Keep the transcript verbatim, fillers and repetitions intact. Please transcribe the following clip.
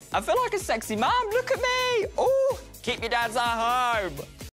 I feel like a sexy mom. Look at me. Oh, keep your dad's at home.